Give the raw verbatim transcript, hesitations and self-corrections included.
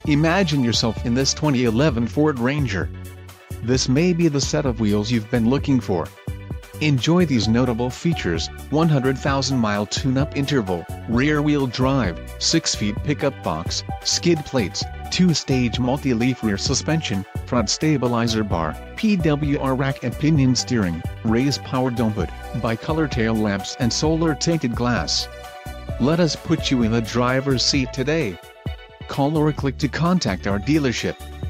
Imagine yourself in this twenty eleven Ford Ranger. This may be the set of wheels you've been looking for. Enjoy these notable features: one hundred thousand mile tune-up interval, rear-wheel drive, six feet pickup box, skid plates, two-stage multi-leaf rear suspension, front stabilizer bar, P W R rack and pinion steering, raised power dome-hood, bicolor tail lamps and solar tinted glass. Let us put you in the driver's seat today. Call or click to contact our dealership.